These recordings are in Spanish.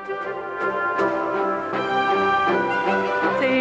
Sí.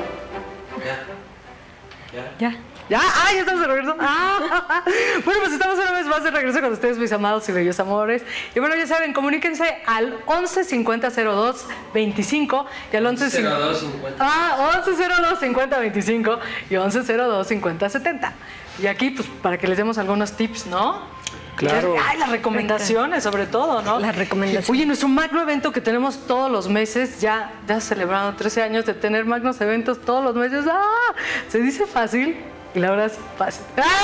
Ya. ¿Ya? ¡Ah, ya estamos de regreso! ¡Ah! Bueno, pues estamos una vez más de regreso con ustedes, mis amados y bellos amores. Y bueno, ya saben, comuníquense al 11 50 02 25 y al 11 02 50. 11 02 50 25 y 11 02 50 70. Y aquí, pues, para que les demos algunos tips, ¿no? Claro. Ay, las recomendaciones, sobre todo, ¿no? Las recomendaciones. Oye, nuestro magno evento que tenemos todos los meses, ya celebrando 13 años de tener magnos eventos todos los meses. ¡Ah! Se dice fácil. Y la verdad es fácil.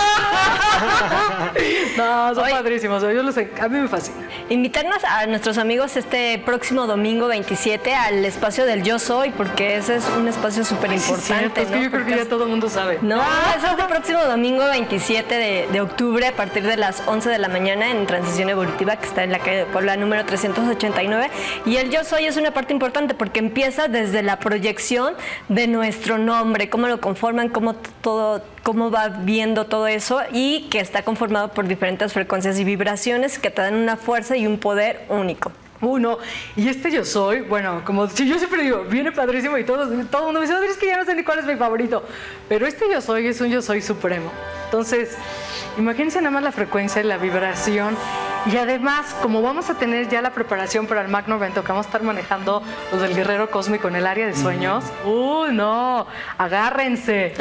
No, son padrísimos. Yo los sé, a mí me fascina. Invitarnos a nuestros amigos este próximo domingo 27 al espacio del Yo Soy, porque ese es un espacio súper importante. Es que yo creo que ya todo el mundo sabe. No, es este próximo domingo 27 de octubre a partir de las 11 de la mañana en Transición Evolutiva, que está en la calle de Puebla número 389. Y el Yo Soy es una parte importante porque empieza desde la proyección de nuestro nombre, cómo lo conforman, cómo va viendo todo eso, y que está conformado por diferentes frecuencias y vibraciones que te dan una fuerza y un poder único. No, y este Yo Soy, bueno, como si yo siempre digo, viene padrísimo y todo el mundo me dice, es que ya no sé ni cuál es mi favorito, pero este Yo Soy es un Yo Soy supremo. Entonces, imagínense nada más la frecuencia y la vibración, y además, como vamos a tener ya la preparación para el magno evento, que vamos a estar manejando los del Guerrero Cósmico en el área de sueños, no, agárrense.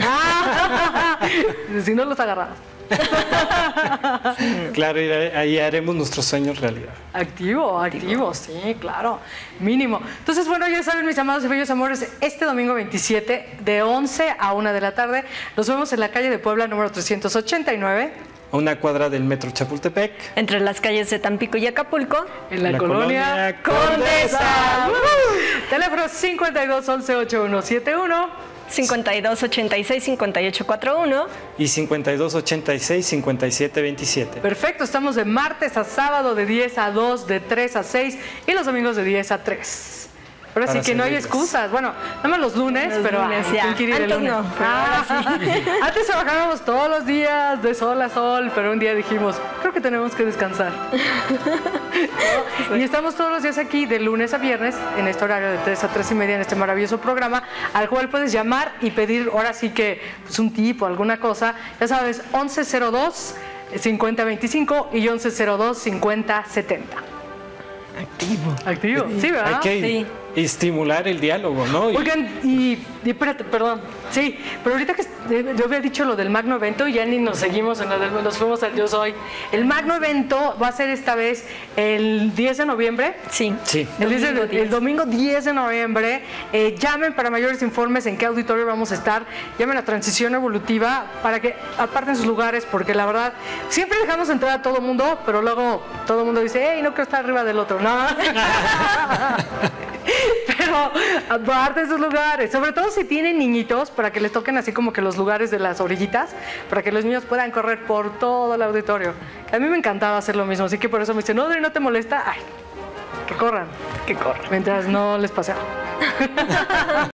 Si no los agarramos. Claro, y ahí haremos nuestros sueños realidad. Activo, sí, claro, mínimo. Entonces, bueno, ya saben, mis amados y bellos amores, este domingo 27 de 11 a 1 de la tarde nos vemos en la calle de Puebla número 389. A una cuadra del metro Chapultepec. Entre las calles de Tampico y Acapulco. En la colonia Condesa. Teléfono 52 11 8171. 52 86 58 41 y 52 86 57 27. Perfecto, estamos de martes a sábado de 10 a 2, de 3 a 6 y los domingos de 10 a 3. Pero sí que no hay excusas. Bueno, nada más los lunes, pero ya. Antes no. Antes trabajábamos todos los días de sol a sol, pero un día dijimos, creo que tenemos que descansar. ¿No? Y estamos todos los días aquí de lunes a viernes en este horario de 3 a 3 y media en este maravilloso programa, al cual puedes llamar y pedir ahora sí que pues, un tip o alguna cosa. Ya sabes, 1102 5025 y 1102 5070. Activo, sí, ¿verdad? Hay que estimular el diálogo, ¿no? Oigan, y espérate, perdón. Sí, pero ahorita que yo había dicho lo del magno evento y ya ni nos seguimos en nos fuimos al Yo Soy. El magno evento va a ser esta vez el 10 de noviembre. Sí. El domingo 10 de noviembre. Llamen para mayores informes en qué auditorio vamos a estar. Llamen a Transición Evolutiva para que aparten sus lugares, porque la verdad, siempre dejamos entrar a todo el mundo, pero luego todo el mundo dice, no quiero estar arriba del otro. No. Pero aparten sus lugares, sobre todo si tienen niñitos, para que les toquen así como que los lugares de las orillitas, para que los niños puedan correr por todo el auditorio. A mí me encantaba hacer lo mismo, así que por eso me dicen, ¿no te molesta? Ay, que corran, mientras no les pase algo.